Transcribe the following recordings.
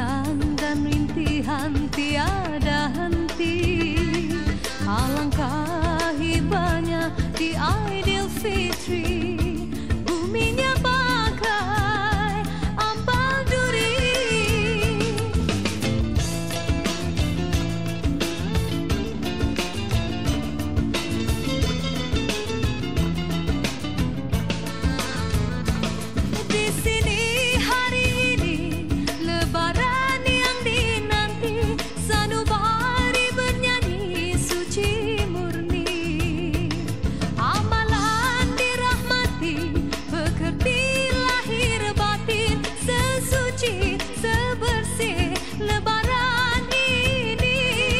Impian dan rintihan tiada henti. Alangkah hibahnya di Aidilfitri, buminya bagai ampal duri. Di sini hari ini Lebaran yang dinanti, sanubari bernyanyi suci murni. Amalan dirahmati, bekerti lahir batin, sesuci sebersih Lebaran ini.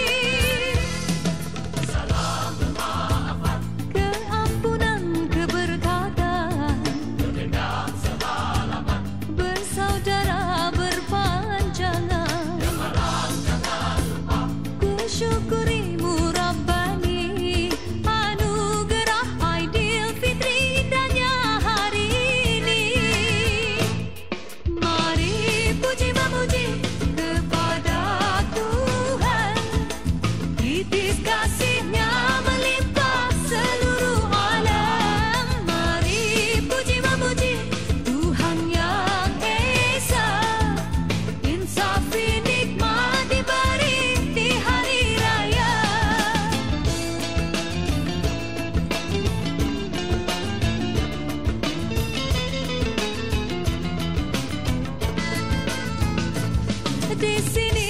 Salam bermaafan, Keampunan, keberkatan, berdendam sehalaman, bersaudara berpanjangan. Lebaran jangan lupa, Ku syukurimu Rabbani, anugerah Aidilfitri indahnya hari ini. Mari puji memuji kepada Tuhan, titis kasih-Nya melimpah seluruh alam. Mari puji memuji Tuhan yang Esa, insafi nikmat diberi di hari raya. Di sini